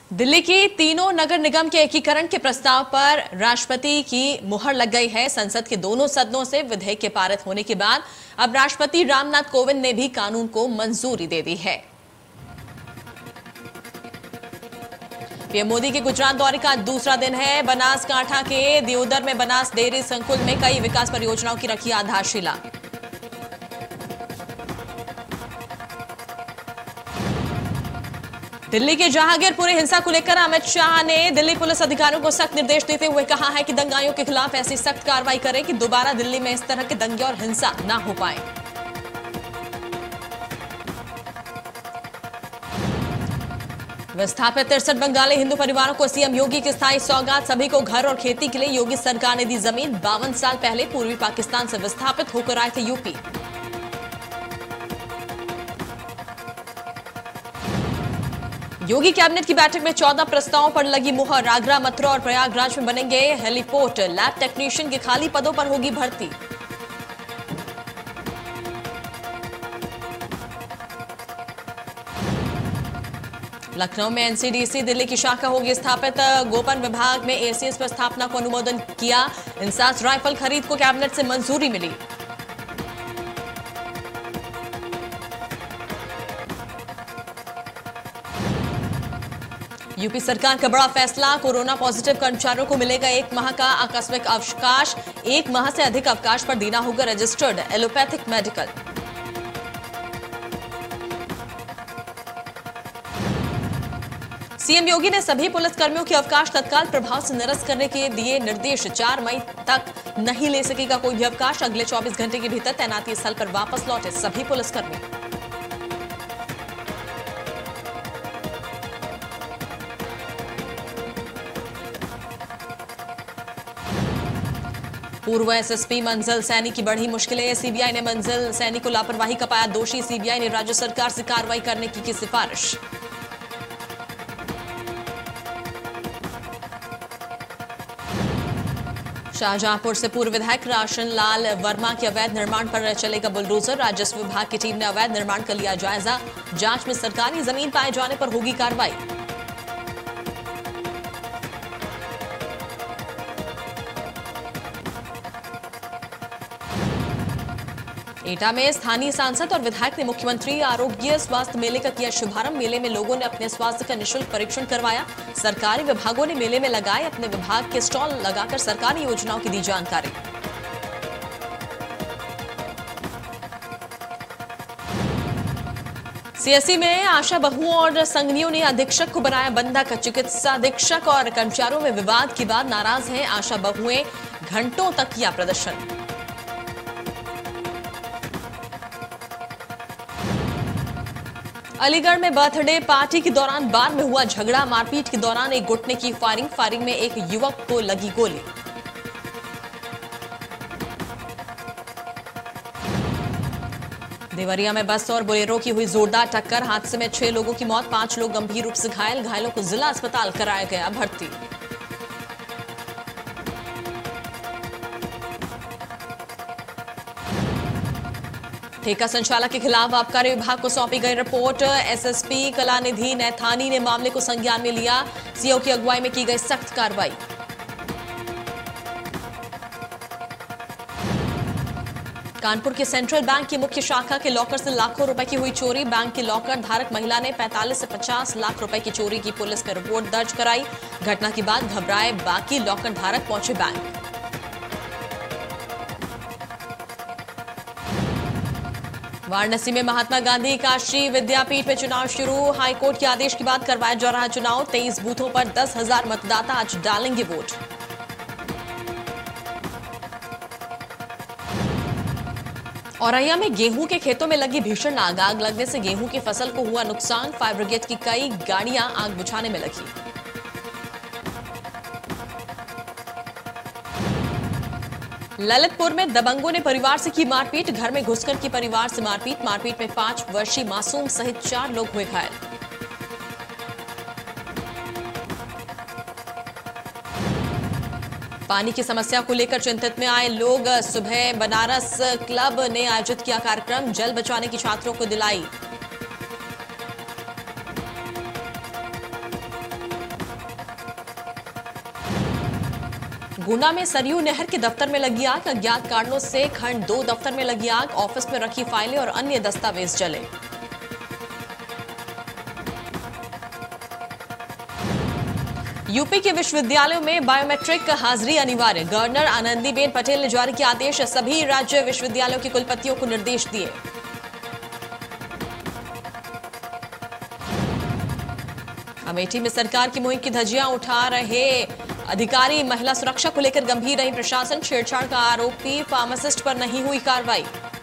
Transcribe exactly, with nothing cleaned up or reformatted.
दिल्ली की तीनों नगर निगम के एकीकरण के प्रस्ताव पर राष्ट्रपति की मुहर लग गई है। संसद के दोनों सदनों से विधेयक के पारित होने के बाद अब राष्ट्रपति रामनाथ कोविंद ने भी कानून को मंजूरी दे दी है। पीएम मोदी के गुजरात दौरे का दूसरा दिन है। बनासकांठा के दियोदर में बनास डेयरी संकुल में कई विकास परियोजनाओं की रखी आधारशिला। दिल्ली के जहांगीरपुरी हिंसा को लेकर अमित शाह ने दिल्ली पुलिस अधिकारियों को सख्त निर्देश देते हुए कहा है कि दंगाइयों के खिलाफ ऐसी सख्त कार्रवाई करें कि दोबारा दिल्ली में इस तरह के दंगे और हिंसा न हो पाए। विस्थापित तिरसठ बंगाली हिंदू परिवारों को सीएम योगी की स्थायी सौगात। सभी को घर और खेती के लिए योगी सरकार ने दी जमीन। बावन साल पहले पूर्वी पाकिस्तान से विस्थापित होकर आए थे यूपी। योगी कैबिनेट की बैठक में चौदह प्रस्तावों पर लगी मुहर। आगरा, मथुरा और प्रयागराज में बनेंगे हेलीपोर्ट। लैब टेक्नीशियन के खाली पदों पर होगी भर्ती। लखनऊ में एनसीडीसी दिल्ली की शाखा होगी स्थापित। गोपन विभाग में एसीएस पर स्थापना को अनुमोदन किया। इंसास राइफल खरीद को कैबिनेट से मंजूरी मिली। यूपी सरकार का बड़ा फैसला। कोरोना पॉजिटिव कर्मचारियों को मिलेगा एक माह का आकस्मिक अवकाश। एक माह से अधिक अवकाश पर देना होगा registered allopathic medical. CM Yogi ने सभी पुलिसकर्मियों के अवकाश तत्काल प्रभाव से निरस्त करने के दिए निर्देश। चार मई तक नहीं ले सकेगा कोई भी अवकाश। अगले चौबीस घंटे के भीतर तैनाती स्थल पर वापस लौटे सभी पुलिसकर्मी। पूर्व एसएसपी मंजिल सैनी की बढ़ी मुश्किलें। सीबीआई ने मंजिल सैनी को लापरवाही का पाया दोषी। सीबीआई ने राज्य सरकार से कार्रवाई करने की की सिफारिश। शाहजहांपुर से पूर्व विधायक राशन लाल वर्मा के अवैध निर्माण पर चलेगा बुलडोजर। राजस्व विभाग की टीम ने अवैध निर्माण का लिया जायजा। जांच में सरकारी जमीन पाए जाने पर होगी कार्रवाई। एटा में स्थानीय सांसद और विधायक ने मुख्यमंत्री आरोग्य स्वास्थ्य मेले का किया शुभारंभ। मेले में लोगों ने अपने स्वास्थ्य का निःशुल्क परीक्षण करवाया। सरकारी विभागों ने मेले में लगाए अपने विभाग के स्टॉल लगाकर सरकारी योजनाओं की दी जानकारी। सीएससी में आशा बहुओं और संगनियों ने अधीक्षक को बनाया बंधक। चिकित्सा अधीक्षक और कर्मचारियों में विवाद के बाद नाराज हैं आशा बहुएं। घंटों तक किया प्रदर्शन। अलीगढ़ में बर्थडे पार्टी के दौरान बार में हुआ झगड़ा। मारपीट के दौरान एक गुट ने की फायरिंग। फायरिंग में एक युवक को लगी गोली। देवरिया में बस और बोलेरो की हुई जोरदार टक्कर। हादसे में छह लोगों की मौत, पांच लोग गंभीर रूप से घायल। घायलों को जिला अस्पताल कराया गया भर्ती। ठेका संचालक के खिलाफ आबकारी विभाग को सौंपी गई रिपोर्ट। एसएसपी कलानिधि नैथानी ने मामले को संज्ञान में लिया। सीओ की अगुवाई में की गई सख्त कार्रवाई। कानपुर के सेंट्रल बैंक की मुख्य शाखा के लॉकर से लाखों रुपए की हुई चोरी। बैंक की लॉकर धारक महिला ने पैंतालीस से पचास लाख रुपए की चोरी की पुलिस में रिपोर्ट दर्ज कराई। घटना के बाद घबराए बाकी लॉकर धारक पहुंचे बैंक। वाराणसी में महात्मा गांधी काशी विद्यापीठ में चुनाव शुरू। हाईकोर्ट के आदेश के बाद करवाया जा रहा चुनाव। तेईस बूथों पर दस हजार मतदाता आज डालेंगे वोट। औरैया में गेहूं के खेतों में लगी भीषण आग। आग लगने से गेहूं की फसल को हुआ नुकसान। फायर ब्रिगेड की कई गाड़ियां आग बुझाने में लगी। ललितपुर में दबंगों ने परिवार से की मारपीट। घर में घुसकर की परिवार से मारपीट। मारपीट में पांच वर्षीय मासूम सहित चार लोग हुए घायल। पानी की समस्या को लेकर चिंतित में आए लोग। सुबह बनारस क्लब ने आयोजित किया कार्यक्रम। जल बचाने की छात्रों को दिलाई गुना में सरयू नहर के दफ्तर में लगी आग। अज्ञात कारणों से खंड दो दफ्तर में लगी आग। ऑफिस में रखी फाइलें और अन्य दस्तावेज जले। यूपी के विश्वविद्यालयों में बायोमेट्रिक हाजिरी अनिवार्य। गवर्नर आनंदीबेन पटेल ने जारी किया आदेश। सभी राज्य विश्वविद्यालयों के कुलपतियों को निर्देश दिए। अमेठी में सरकार की मुहिम की धज्जियां उठा रहे अधिकारी। महिला सुरक्षा को लेकर गंभीर रही प्रशासन। छेड़छाड़ का आरोपी फार्मासिस्ट पर नहीं हुई कार्रवाई।